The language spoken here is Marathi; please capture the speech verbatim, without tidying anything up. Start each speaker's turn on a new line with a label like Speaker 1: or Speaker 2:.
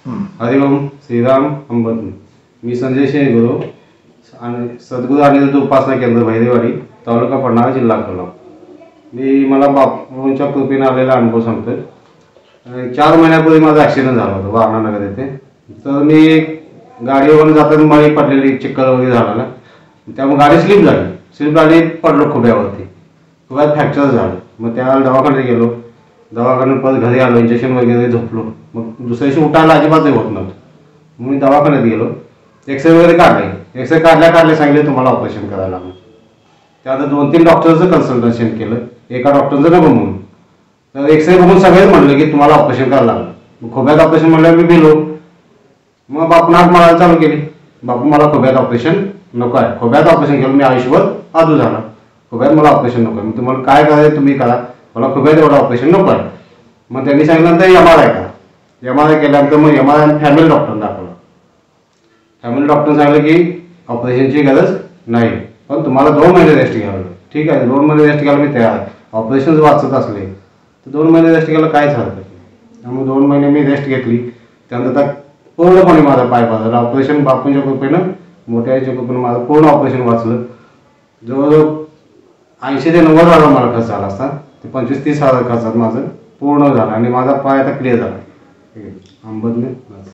Speaker 1: हरिओम श्रीराम अंबत्नी. मी संजय शेख गुरु आणि सद्गुरू अनिरुद्ध उपासना केंद्र भैरेवाडी, तालुका पन्हाळा, जिल्हा कोल्हापूर. मी मला बापूंच्या कृपेने आलेला अनुभव सांगतो. चार महिन्यापूर्वी माझा ॲक्सिडेंट झाला होता वारणानगर येथे. तर मी गाडीवरून जाताना मळी पडलेली, चिखल वगैरे झाला, त्यामुळे गाडी स्लिप झाली. स्लिप झाली, पडलो खुब्यावरती. खुब्यात फ्रॅक्चर झालं. मग त्या दवाखान्यात गेलो. दवाखान्यात परत घरी आलो, इंजेक्शन वगैरे, झोपलो. मग दुसऱ्या दिवशी उठायला अजिबातही होत नव्हतं. मग मी दवाखान्यात गेलो, एक्सरे वगैरे काढले. एक्सरे काढल्या काढल्या सांगितले तुम्हाला ऑपरेशन करायला लागलं. त्यानंतर दोन तीन डॉक्टरचं कन्सल्टेशन केलं, एका डॉक्टरचं नको म्हणून. तर एक्सरे बघून सगळेच म्हणलं की तुम्हाला ऑपरेशन करायला लागलं. मग खोब्यात ऑपरेशन म्हणल्यावर मी गेलो. मग बापून हात मारायला चालू केली. बापू मला खोब्यात ऑपरेशन नको आहे. खोब्यात ऑपरेशन केलं मी आयुष्यभर आजू झाला. खोब्यात मला ऑपरेशन नको आहे. मग तुम्हाला काय करायचं तुम्ही करा, मला खोब्यात एवढं ऑपरेशन नको आहे. मग त्यांनी सांगितल्यानंतर एम आर आय करा. एम आर आय केल्यानंतर मग M R I family doctor दाखवला. फॅमिली डॉक्टर सांगितलं की ऑपरेशनची गरज नाही, पण तुम्हाला दोन महिने रेस्ट घ्यावं लागेल. ठीक आहे, दोन महिने रेस्ट घ्यायला मी तयार आहे. ऑपरेशन वाचत असले तर दोन महिने रेस्ट घ्यायला काहीच हरकत नाही. त्यामुळे दोन महिने मी रेस्ट घेतली. त्यानंतर पूर्णपणे माझा पाय बदलला. ऑपरेशन बापूंच्या कृपेनं, मोठ्या आईच्या कृपेनं माझं पूर्ण ऑपरेशन वाचलं. जवळजवळ ऐंशी ते नव्वद हजार मला खर्च झाला असता. ते पंचवीस तीस हजार खर्चात माझं पूर्ण झालं आणि माझा पाय आता क्लिअर झाला. अंबदने